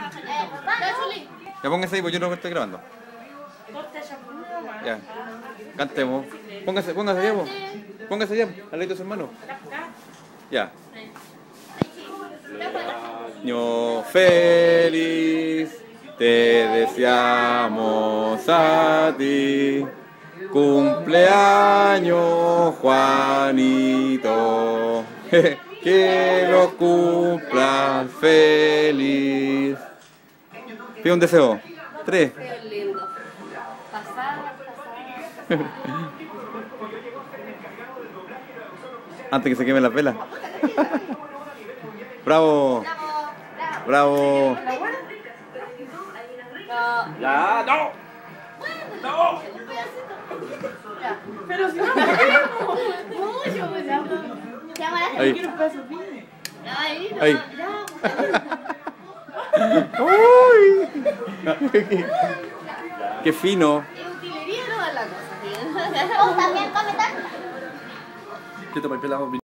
Ya póngase ahí, pues yo no estoy grabando. Ya, cantemos. Póngase allá, pues. Póngase allá, al lado de su hermano. Ya. Año feliz, te deseamos a ti. Cumpleaños, Juanito. Que lo cumplas feliz. Pide un deseo. 3. Lindo. Pasar. Antes que se quemen las velas. Bravo. Bravo. No. ¡Ya! ¡No! ¡No! Pero si no, mucho, pues ya. Ahí. Quiero un pedazo de ahí. Ahí. Ya. ¡Uy! ¡Qué fino! Utilería no da la cosa. ¿Vos también comes tanto? ¿Qué te parece la